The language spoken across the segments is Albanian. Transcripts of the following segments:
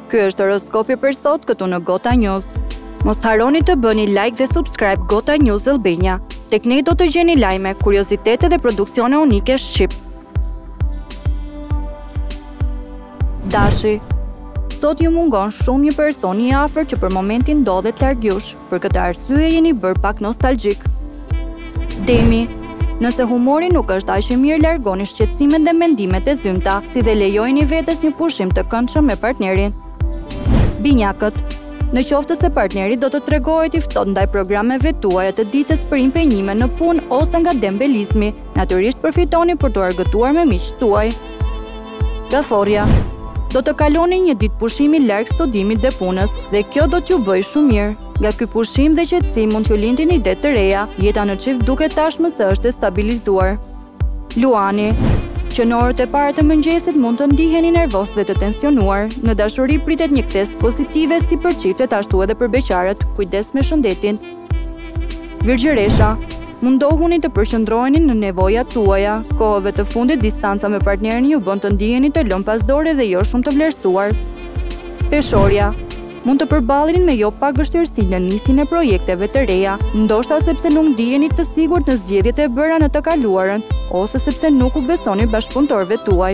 Ky është horoskopi për sot këtu në Gota News. Mos harroni të bëni like dhe subscribe Gota News Albania. Tek ne do të gjeni lajme, kuriozitete dhe produksione unike shqip. Dashi. Sot ju mungon shumë një person i afër që për momentin ndodhet larg jush, për këtë arsye jeni bërë pak nostalgjik. Demi. Nëse humori nuk është aq i mirë, largoni shqetësimet dhe mendimet e zymta, si dhe lejojini vetes një pushim të këndshëm me partnerin. Binjakët. Në qoftë se partneri do të tregohet i ftohtë ndaj programeve tuaja të ditës për impenjime në punë ose nga dembelizmi, natyrisht përfitoni për të argëtuar me miqtë tuaj. Gaforja. Do të kaloni një ditë pushimi larg studimit dhe punës, dhe kjo do t'ju bëjë shumë mirë. Nga ky pushim dhe qetësim mund t'ju lindin ide të reja, jeta në çift duket tashmë se është e stabilizuar. Luani. Që në orët e para të mëngjesit mund të ndiheni nervoz dhe të tensionuar. Në dashuri pritet një ktesë pozitive si për çiftet ashtu edhe për beqarët. Kujdes me shëndetin. Virgjëresha. Mundohuni të përqendroheni në nevojat tuaja. Kohëve të fundit distanca me partnerin ju bën të ndiheni të lënë pasdore dhe jo shumë të vlerësuar. Peshorja. Mund të përballeni me jo pak vështirësi në nisjen e projekteve të reja, ndoshta sepse nuk ndiheni të sigurt në zgjedhjet e bëra në të kaluarën, ose sepse nuk u besoni bashkëpunëtorëve tuaj.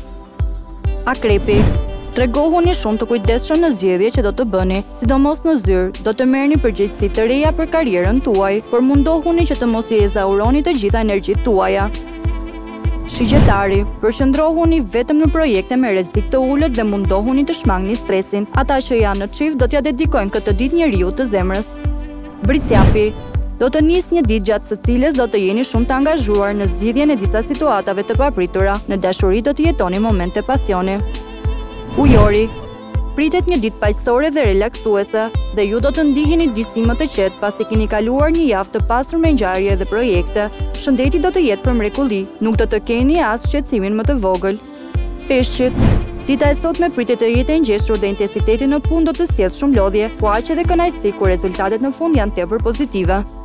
Akrepi. Tregohuni shumë të kujdesshëm në zgjedhjet që do të bëni, sidomos në zyrë, do të merrni përgjegjësi të reja për karrierën tuaj, por mundohuni që të mos i ezauroni të gjitha energjitë tuaja. Shigjetari, përqendrohuni vetëm në projekte me rrezik të ulët dhe mundohuni të shmangni stresin. Ata që janë në çift do t'ja dedikojnë këtë ditë njeriut të zemrës. Bricjapi, do të nisë një ditë gjatë së cilës do të jeni shumë të angazhuar në zgjidhjen e disa situatave të papritura. Në dashuri do të jetoni momente pasioni. Ujori. Pritet një ditë paqësore dhe relaksuese, dhe ju do të ndiheni disi më të qetë pasi keni kaluar një javë të pasur me ngjarje dhe projekte. Shëndeti do të jetë për mrekulli, nuk do të keni as shqetësimin më të vogël. Peshqit. Dita e sotme pritet të jetë e ngjeshur dhe intensiteti në punë do të sjellë shumë lodhje, po aq edhe kënaqësi kur rezultatet në fund janë tepër pozitive.